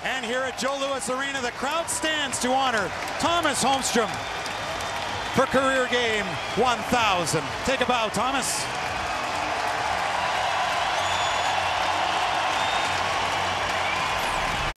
And here at Joe Louis Arena, the crowd stands to honor Thomas Holmstrom for career game 1000. Take a bow, Thomas.